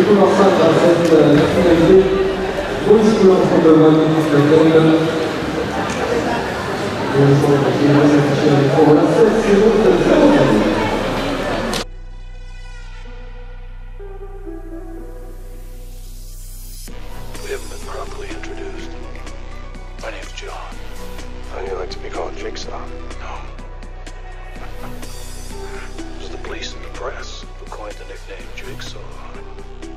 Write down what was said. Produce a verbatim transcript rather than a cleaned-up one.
l'enceinte à cette nationalité. Bonjour l'enfant de magnifique laquelle bonjour qui va s'afficher pour la sept secondes de zéro. We haven't been properly introduced. My name's John. How do you like to be called Jigsaw? No. It was the police and the press who coined the nickname Jigsaw.